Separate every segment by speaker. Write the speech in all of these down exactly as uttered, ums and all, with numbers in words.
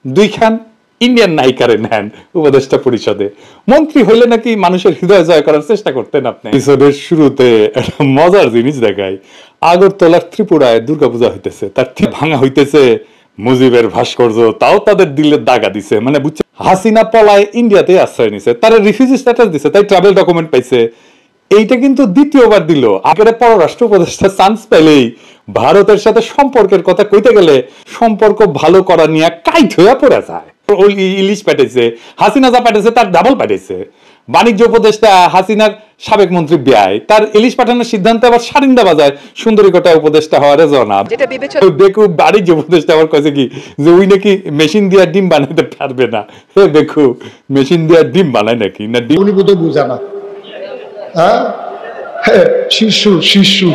Speaker 1: দুইখান Indian নায়িকারে নেন উপদেষ্টা পরিষদে, মন্ত্রী হইলে নাকি মানুষের হৃদয় জয় করার চেষ্টা করতেন আপনি। এপিসোডের শুরুতে একটা মজার জিনিস দেখায়, আগরতলার ত্রিপুরায় দুর্গাপূজা হইতেছে, তার ঠিক ভাঙা হইতেছে মুজিবের ভাস্কর্য, তাও তাদের দিলের দাগা দিছে, মানে বুঝছে হাসিনা পলায় ইন্ডিয়াতে আশ্রয় নিছে, তারা রিফিউজি স্ট্যাটাস দিছে, তাই ট্রাভেল ডকুমেন্ট পাইছে। এইটা কিন্তু দ্বিতীয়বার দিল। আগের পররাষ্ট্র উপদেষ্টা চান্স পেলেই ভারতের সাথে সম্পর্কের কথা কইতে গেলে সম্পর্ক ভালো করা নিয়ে কাইট হইয়া পড়ে যায়। ইলিশ পাঠাইছে, হাসিনা যা পাঠাইছে তার ডাবল পাঠাইছে। বাণিজ্য উপদেষ্টা হাসিনার সাবেক মন্ত্রী ব্যয়, তার ইলিশ পাঠানোর সিদ্ধান্ত আবার সারিন্দা বাজায় সুন্দরীকোটা উপদেষ্টা হওয়ার জনাব। বেকু বাণিজ্য উপদেষ্টা আবার কয়েছে কি যে ওই নাকি মেশিন দিয়া ডিম বানাইতে পারবে না। হে বেকু, মেশিন দিয়া ডিম বানায় নাকি না ডিম বুঝা না। শিশু শিশু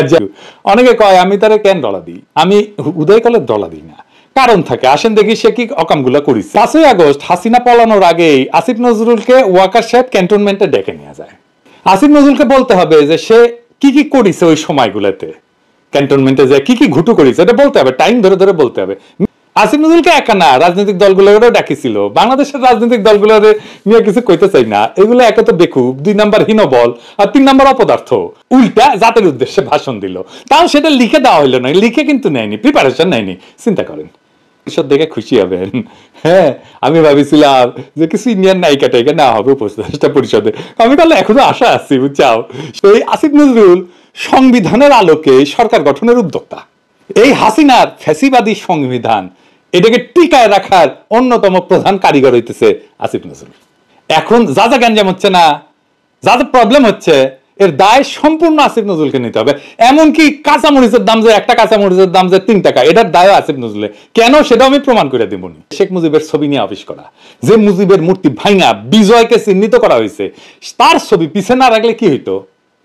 Speaker 1: অনেকে কয় আমি তারে কেন ডলা দিই, আমি উদয়কালের ডলা দিই না, কারণ থাকে। আসেন দেখি সে কি অকামগুলা করেছে। পাঁচই আগস্ট হাসিনা পলানোর আগেই আসিফ নজরুলকে ওয়াকার সাহেব ক্যান্টনমেন্টে ডেকে নিয়ে যায়। আসিফ নজরুলকে বলতে হবে যে সে কি কি করেছে ওই সময়গুলোতে, ক্যান্টনমেন্টে যায় কি কি ঘুটু করেছে এটা বলতে হবে, টাইম ধরে ধরে বলতে হবে। আসিফ নজরুলকে একা না, রাজনৈতিক দলগুলোরও ডাকিছিল। বাংলাদেশের রাজনৈতিক দলগুলোর নিয়ে কিছু কইতে চাই না, এগুলো একে তো বেকুব, দুই নাম্বার হীনবল, আর তিন নাম্বার অপদার্থ। উল্টা জাতির উদ্দেশ্যে ভাষণ দিল, তাও সেটা লিখে দেওয়া হইলো না, লিখে কিন্তু নেয়নি, প্রিপারেশন নেয়নি। চিন্তা করেন, এসব দেখে খুশি হবেন। হ্যাঁ, আমি ভাবিছিলাম যে কিছু ইন্ডিয়ান নায়িকা টাইকা না হবে উপদেষ্টা পরিষদে, আমি তাহলে এখনো আশা আছি বুঝছাও। সেই আসিফ নজরুল সংবিধানের আলোকে সরকার গঠনের উদ্যোক্তা। এই হাসিনার ফ্যাসিবাদী সংবিধান এটাকে টিকায় রাখার অন্যতম প্রধান কারিগর হইতেছে আসিফ নজরুল। এখন যা যা গ্যাঞ্জাম হচ্ছে না, যা যা প্রবলেম হচ্ছে, এর দায় সম্পূর্ণ আসিফ নজরুলকে নিতে হবে। এমনকি কাঁচামরিচের দাম যে একটা কাঁচামরিচের দাম যে তিন টাকা, এটার দায় আসিফ নজরুলে। কেন সেটাও আমি প্রমাণ করে দিব। শেখ মুজিবের ছবি নিয়ে অফিস করা, যে মুজিবের মূর্তি ভাঙা বিজয়কে চিহ্নিত করা হয়েছে, তার ছবি পিছে না রাখলে কি হইতো?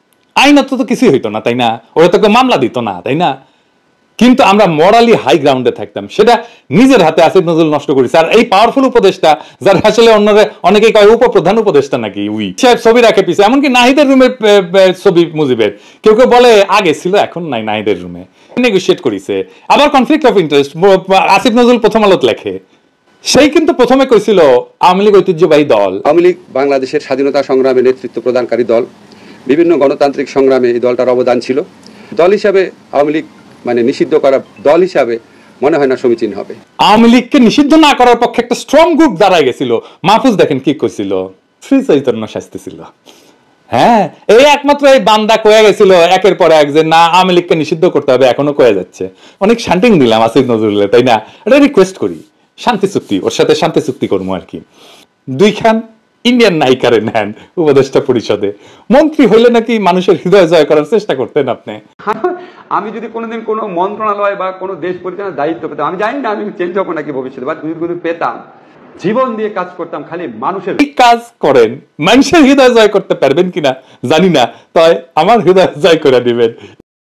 Speaker 1: আইনত তো কিছুই হইতো না, তাই না? ওরা তো মামলা দিত না, তাই না? কিন্তু আমরা মরালি হাই গ্রাউন্ডে থাকতাম, সেটা নিজের হাতে আসিফ নজরুল নষ্ট করেছে। আর এই পাওয়ারফুল উপদেষ্টা, যারা আসলে অন্যরা অনেকেই কয় উপপ্রধান উপদেষ্টা নাকি, উই সাহেব ছবি রাখে পিছে, এমনকি নাহিদের রুমের ছবি মুজিবের, কেউ কেউ বলে আগে ছিল এখন নাই, নাহিদের রুমে নেগোশিয়েট করেছে। আবার conflict of interest Asif Nazrul Prothom আলোতে লেখে। সেই কিন্তু প্রথমে কইছিল আওয়ামী লীগ ঐতিহ্যবাহী দল।
Speaker 2: আওয়ামী লীগ বাংলাদেশের স্বাধীনতা সংগ্রামে নেতৃত্ব প্রদানকারী দল, বিভিন্ন গণতান্ত্রিক সংগ্রামে এই দলটার অবদান ছিল। দল হিসাবে আওয়ামী লীগ মানে নিষিদ্ধ করা দল হিসাবে মনে হয় না সমীচীন হবে।
Speaker 1: আওয়ামী লীগকে নিষিদ্ধ না করার পক্ষে একটা স্ট্রং গ্রুপ দাঁড়ায় গেছিল। মাহফুজ দেখেন কি কইছিল, শ্রী চৈতন্য শাস্তি ছিল। হ্যাঁ, এই একমাত্র এই বান্দা কয়ে গেছিল একের পর এক যে না আওয়ামী লীগকে নিষিদ্ধ করতে হবে, এখনো কয়ে যাচ্ছে। অনেক শান্তিং দিলাম আসিফ নজরুলের, তাই না? এটা রিকোয়েস্ট করি, শান্তি চুক্তি, ওর সাথে শান্তি চুক্তি করবো আর কি। দুইখান ইন্ডিয়ান নায়িকারে নেন উপদেষ্টা পরিষদে, মন্ত্রী হইলে নাকি মানুষের হৃদয় জয় করার চেষ্টা করতেন আপনি।
Speaker 3: আমি যদি কোনোদিন কোনো মন্ত্রণালয় বা কোনো দেশ পরিচালনার দায়িত্ব পেতাম, আমি জানি না আমি চেঞ্জ হবো নাকি ভবিষ্যতে, বা যদি পেতাম, জীবন দিয়ে কাজ করতাম খালি মানুষের
Speaker 1: কাজ করেন, মানুষের হৃদয় জয় করতে পারবেন কিনা জানি না, তাই আমার হৃদয় জয় করে দিবেন।